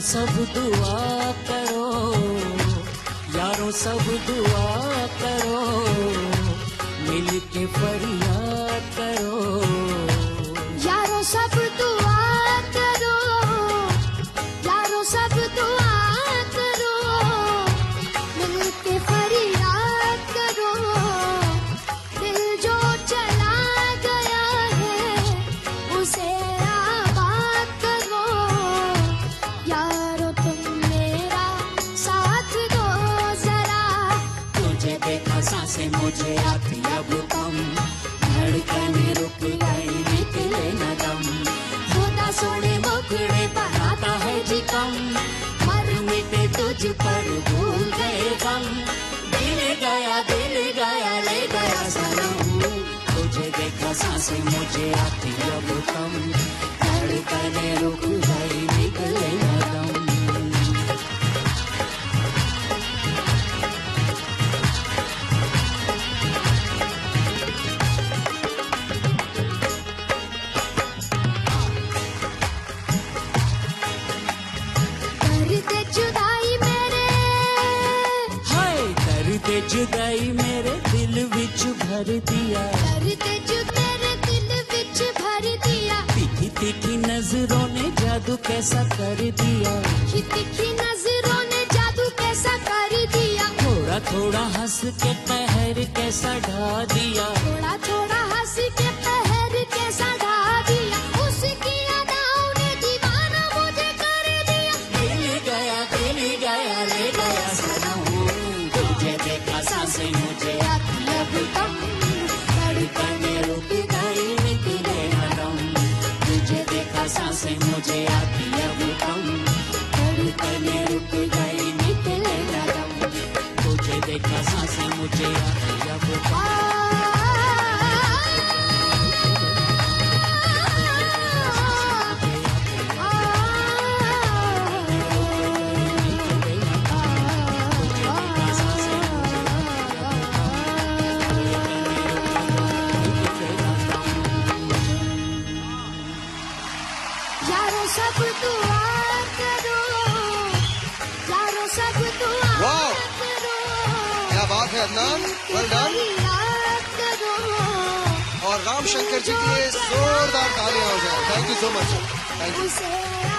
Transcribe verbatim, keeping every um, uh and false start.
सब दुआ करो, यारों सब दुआ करो, मिल के फरियाद करो। यारों सब दुआ करो, यारों सब दुआ करो, मिल के फरियाद करो। दिल जो चला गया है उसे आबाद करो। यारों तुम मेरा साथ दो जरा। तुझे देखा सांसें मुझे आती अब कम, धड़कने रुक गई निकले न दम। खुदा सोने मुखड़े बनाता है जी कम, मर मिटे तुझ पर भूल गए गम। दिल गया दिल गया ले गया सनम, तुझे देखा सांसें मुझे आती अब कम, धड़कने रुक गई निकले न दम। दर्द जुदाई मेरे दिल विच भर दिया, दर्द जुदाई मेरे दिल विच भर दिया। तीखी तीखी नजरों ने जादू कैसा कर दिया, तीखी तीखी नजरों ने जादू कैसा कर दिया। थोड़ा थोड़ा हंस के पहर कैसा ढा दिया, थोड़ा थोड़ा हंस के पहर कैसा ढा दिया। उसकी अदाओं ने दीवाना मुझे कर दिया। दिल गया दिल गया ले गया सनम, तुझे देखा सांसें मुझे आती अब कम, धड़कने रुक गई निकले न दम। तुझे देखा सांसें मुझे आती अब कम, धड़कने रुक गई निकले न दम। तुझे देखा सांसें मुझे आती अब कम। यारों सब दुआ करो, यारों सब दुआ करो। क्या बात है अदनान, वेल डन। और राम शंकर जी के लिए जोरदार तालियां हो जाए। Thank you so much. Thank you.